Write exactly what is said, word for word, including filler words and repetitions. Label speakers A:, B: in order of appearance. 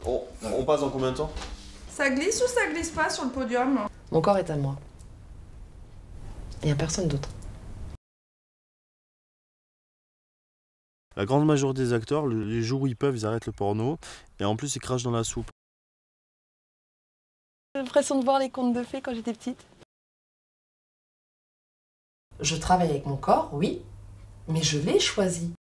A: On, on passe dans combien de temps?
B: Ça glisse ou ça glisse pas sur le podium?
C: Mon corps est à moi. Il n'y a personne d'autre.
A: La grande majorité des acteurs, les jours où ils peuvent, ils arrêtent le porno. Et en plus, ils crachent dans la soupe.
D: J'ai l'impression de voir les contes de fées quand j'étais petite.
C: Je travaille avec mon corps, oui, mais je l'ai choisi.